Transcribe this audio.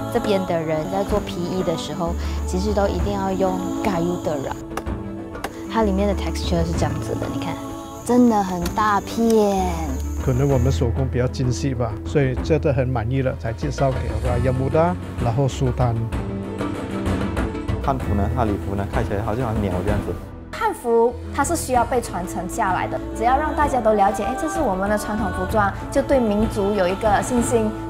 这边的人在做皮衣的时候，其实都一定要用咖油的染。它里面的 texture 是这样子的，你看，真的很大片。 可能我们手工比较精细吧，所以觉得很满意了，才介绍给雅木达，然后苏丹。 汉服呢，它礼服呢，看起来好像很鸟这样子。 汉服它是需要被传承下来的，只要让大家都了解，哎，这是我们的传统服装，就对民族有一个信心，